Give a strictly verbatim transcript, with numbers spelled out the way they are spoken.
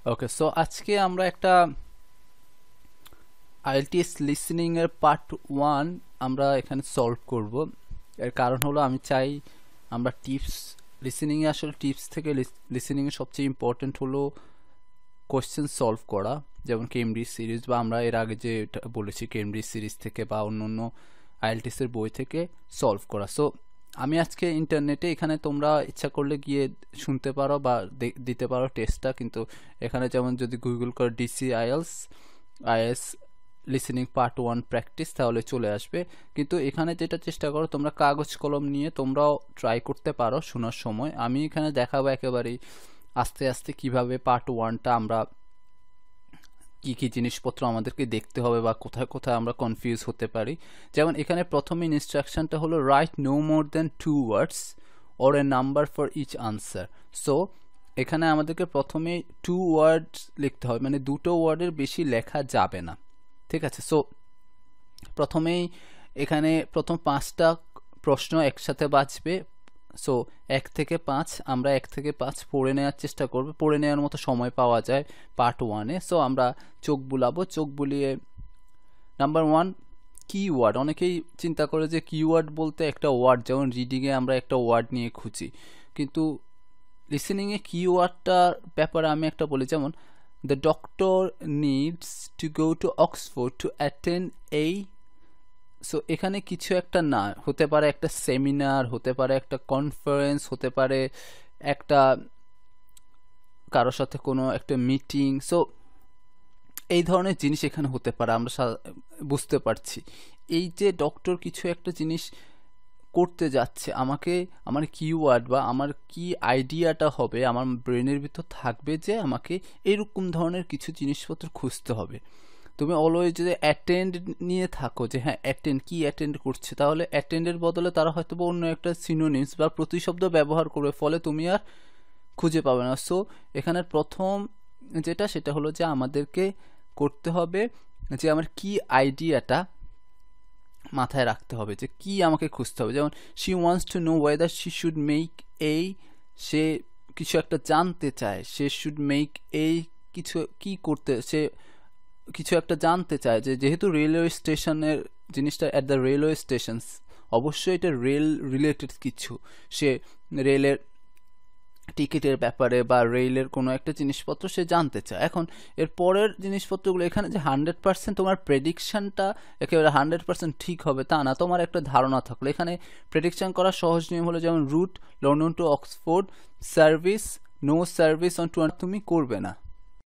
ওকে, so আজকে আমরা একটা আইএলটিএস লিসেনিং এর পার্ট ওয়ান আমরা এখানে সলভ করব। এর কারণ হলো আমি চাই আমরা টিপস লিসেনিং এ আসলে টিপস থেকে লিসেনিং এর সবচেয়ে ইম্পর্টেন্ট হলো কোশ্চেন সলভ করা, যেমন কেমব্রিজ সিরিজ বা আমরা এর আগে যে বলেছি কেমব্রিজ সিরিজ থেকে বা অন্য অন্য আইএলটিএস এর বই থেকে সলভ করা। সো আমি আজকে ইন্টারনেটে এখানে তোমরা ইচ্ছা করলে গিয়ে শুনতে পারো বা দিতে পারো টেস্টটা, কিন্তু এখানে যেমন যদি গুগল করে ডিসি আইএলস আইএস লিসেনিং পার্ট ওয়ান প্র্যাকটিস তাহলে চলে আসবে। কিন্তু এখানে যেটা চেষ্টা করো তোমরা কাগজ কলম নিয়ে তোমরাও ট্রাই করতে পারো শোনার সময়। আমি এখানে দেখাবো একেবারেই আস্তে আস্তে কিভাবে পার্ট ওয়ানটা আমরা কি কি জিনিসপত্র আমাদেরকে দেখতে হবে বা কোথায় কোথায় আমরা কনফিউজ হতে পারি। যেমন এখানে প্রথমে ইনস্ট্রাকশনটা হলো write no more than two words or a number for each answer. So এখানে আমাদেরকে প্রথমে টু ওয়ার্ডস লিখতে হবে, মানে দুটো ওয়ার্ডের বেশি লেখা যাবে না, ঠিক আছে। সো প্রথমেই এখানে প্রথম পাঁচটা প্রশ্ন একসাথে বাঁচবে। সো এক থেকে পাঁচ আমরা এক থেকে পাঁচ পড়ে নেওয়ার চেষ্টা করব, পড়ে নেওয়ার মতো সময় পাওয়া যায় পার্ট ওয়ানে। সো আমরা চোখ বুলাবো, চোখ বুলিয়ে নাম্বার ওয়ান কিওয়ার্ড। অনেকেই চিন্তা করে যে কিওয়ার্ড বলতে একটা ওয়ার্ড, যেমন রিডিংয়ে আমরা একটা ওয়ার্ড নিয়ে খুঁজি, কিন্তু লিসেনিংয়ে কিওয়ার্ডটার ব্যাপারে আমি একটা বলি, যেমন the doctor needs to go to Oxford to attend এই। সো এখানে কিছু একটা না হতে পারে, একটা সেমিনার হতে পারে, একটা কনফারেন্স হতে পারে, একটা কারোর সাথে কোনো একটা মিটিং। সো এই ধরনের জিনিস এখানে হতে পারে, আমরা বুঝতে পারছি এই যে ডক্টর কিছু একটা জিনিস করতে যাচ্ছে, আমাকে আমার কিওয়ার্ড বা আমার কি আইডিয়াটা হবে আমার ব্রেনের ভিতর থাকবে যে আমাকে এরকম ধরনের কিছু জিনিসপত্র খুঁজতে হবে। তুমি অলওয়েজ যদি অ্যাটেন্ড নিয়ে থাকো যে হ্যাঁ অ্যাটেন্ড কি অ্যাটেন্ড করছে, তাহলে অ্যাটেন্ডের বদলে তারা হয়তো অন্য একটা সিনোনিমস বা প্রতিশব্দ ব্যবহার করবে, ফলে তুমি আর খুঁজে পাবে না। সো এখানে প্রথম যেটা সেটা হলো যে আমাদেরকে করতে হবে যে আমার কি আইডিয়াটা মাথায় রাখতে হবে, যে কি আমাকে খুঁজতে হবে। যেমন she wants to know whether she should make এই, সে কিছু একটা জানতে চায়, সে শুড মেক এই কিছু কি করতে, সে কিছু একটা জানতে চায় যে যেহেতু রেলওয়ে স্টেশনের জিনিসটা অ্যাট দ্য রেলওয়ে স্টেশন, অবশ্যই এটা রেল রিলেটেড কিছু, সে রেলের টিকিটের ব্যাপারে বা রেলের কোনো একটা জিনিসপত্র সে জানতে চায়। এখন এর পরের জিনিসপত্রগুলো এখানে যে হান্ড্রেড পার্সেন্ট তোমার প্রেডিকশনটা একেবারে হান্ড্রেড পার্সেন্ট ঠিক হবে তা না, তোমার একটা ধারণা থাকলো। এখানে প্রেডিকশন করার সহজ নিয়ম হলো যেমন route London to Oxford, service no service on to, তুমি করবে না,